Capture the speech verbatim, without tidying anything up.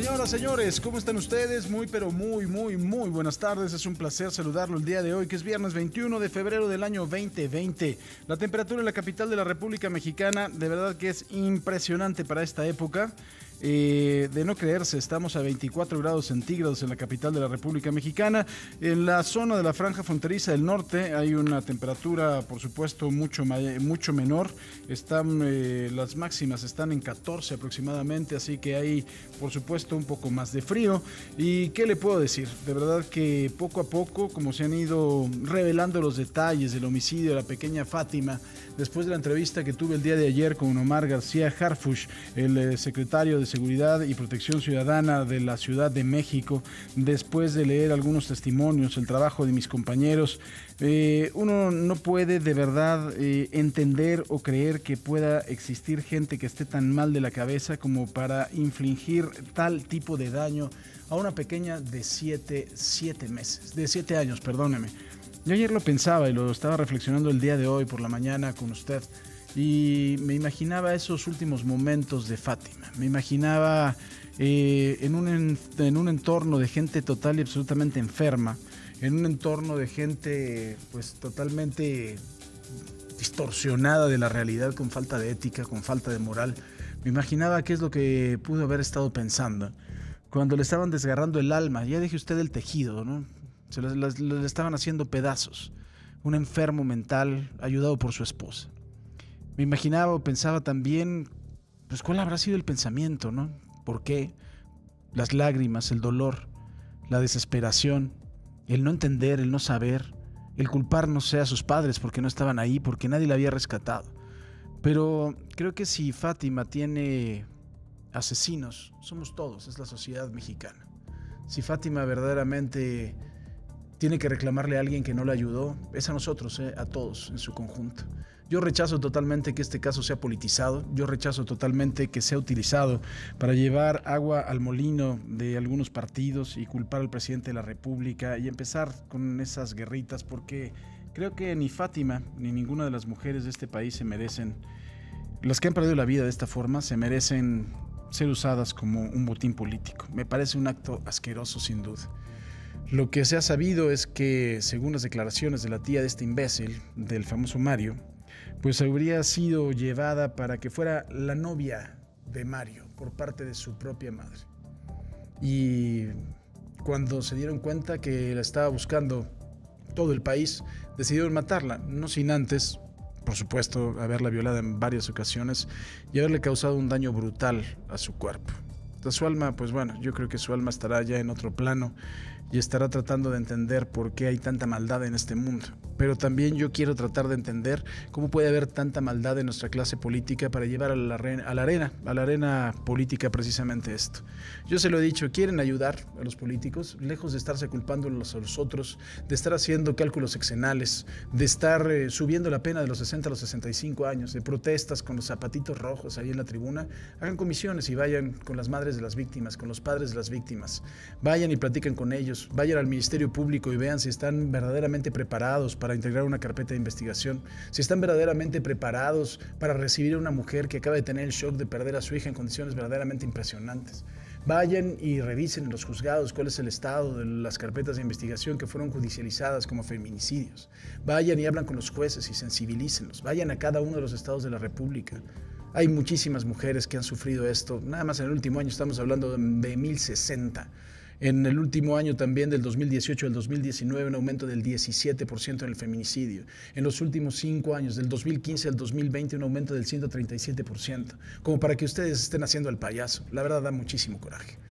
Señoras, señores, ¿cómo están ustedes? Muy, pero muy, muy, muy buenas tardes. Es un placer saludarlo el día de hoy, que es viernes veintiuno de febrero del año veinte veinte. La temperatura en la capital de la República Mexicana, de verdad que es impresionante para esta época. Eh, de no creerse, estamos a veinticuatro grados centígrados en la capital de la República Mexicana. En la zona de la franja fronteriza del norte hay una temperatura, por supuesto, mucho, mucho menor. Están, eh, las máximas están en catorce aproximadamente, así que hay, por supuesto, un poco más de frío. ¿Y qué le puedo decir? De verdad que poco a poco, como se han ido revelando los detalles del homicidio de la pequeña Fátima, después de la entrevista que tuve el día de ayer con Omar García Harfuch, el eh, secretario de Seguridad y Protección Ciudadana de la Ciudad de México, después de leer algunos testimonios, el trabajo de mis compañeros, eh, uno no puede de verdad eh, entender o creer que pueda existir gente que esté tan mal de la cabeza como para infligir tal tipo de daño a una pequeña de siete, siete meses, de siete años, perdóneme. Yo ayer lo pensaba y lo estaba reflexionando el día de hoy por la mañana con usted. Y me imaginaba esos últimos momentos de Fátima. Me imaginaba eh, en, un, en, en un entorno de gente total y absolutamente enferma, en un entorno de gente pues totalmente distorsionada de la realidad, con falta de ética, con falta de moral. Me imaginaba qué es lo que pudo haber estado pensando cuando le estaban desgarrando el alma. Ya deje usted el tejido, ¿no? Se le, le, le estaban haciendo pedazos. Un enfermo mental ayudado por su esposa. Me imaginaba o pensaba también, pues cuál habrá sido el pensamiento, ¿no? ¿Por qué? Las lágrimas, el dolor, la desesperación, el no entender, el no saber, el culpar, no sé, a sus padres porque no estaban ahí, porque nadie la había rescatado. Pero creo que si Fátima tiene asesinos, somos todos, es la sociedad mexicana. Si Fátima verdaderamente tiene que reclamarle a alguien que no le ayudó, es a nosotros, eh, a todos en su conjunto. Yo rechazo totalmente que este caso sea politizado, yo rechazo totalmente que sea utilizado para llevar agua al molino de algunos partidos y culpar al presidente de la República y empezar con esas guerritas, porque creo que ni Fátima ni ninguna de las mujeres de este país se merecen, las que han perdido la vida de esta forma, se merecen ser usadas como un botín político. Me parece un acto asqueroso sin duda. Lo que se ha sabido es que, según las declaraciones de la tía de este imbécil, del famoso Mario, pues habría sido llevada para que fuera la novia de Mario por parte de su propia madre. Y cuando se dieron cuenta que la estaba buscando todo el país, decidieron matarla, no sin antes, por supuesto, haberla violado en varias ocasiones y haberle causado un daño brutal a su cuerpo. Entonces, su alma, pues bueno, yo creo que su alma estará ya en otro plano y estará tratando de entender por qué hay tanta maldad en este mundo. Pero también yo quiero tratar de entender cómo puede haber tanta maldad en nuestra clase política para llevar a la, arena, a la arena, a la arena política precisamente esto. Yo se lo he dicho, quieren ayudar a los políticos, lejos de estarse culpando los a los otros, de estar haciendo cálculos sexenales, de estar eh, subiendo la pena de los sesenta a los sesenta y cinco años, de protestas con los zapatitos rojos ahí en la tribuna. Hagan comisiones y vayan con las madres de las víctimas, con los padres de las víctimas. Vayan y platiquen con ellos, vayan al Ministerio Público y vean si están verdaderamente preparados para integrar una carpeta de investigación, si están verdaderamente preparados para recibir a una mujer que acaba de tener el shock de perder a su hija en condiciones verdaderamente impresionantes. Vayan y revisen en los juzgados cuál es el estado de las carpetas de investigación que fueron judicializadas como feminicidios. Vayan y hablan con los jueces y sensibilícenlos. Vayan a cada uno de los estados de la República. Hay muchísimas mujeres que han sufrido esto. Nada más en el último año estamos hablando de mil sesenta. En el último año también, del dos mil dieciocho al dos mil diecinueve, un aumento del diecisiete por ciento en el feminicidio. En los últimos cinco años, del dos mil quince al dos mil veinte, un aumento del ciento treinta y siete por ciento. Como para que ustedes estén haciendo el payaso. La verdad da muchísimo coraje.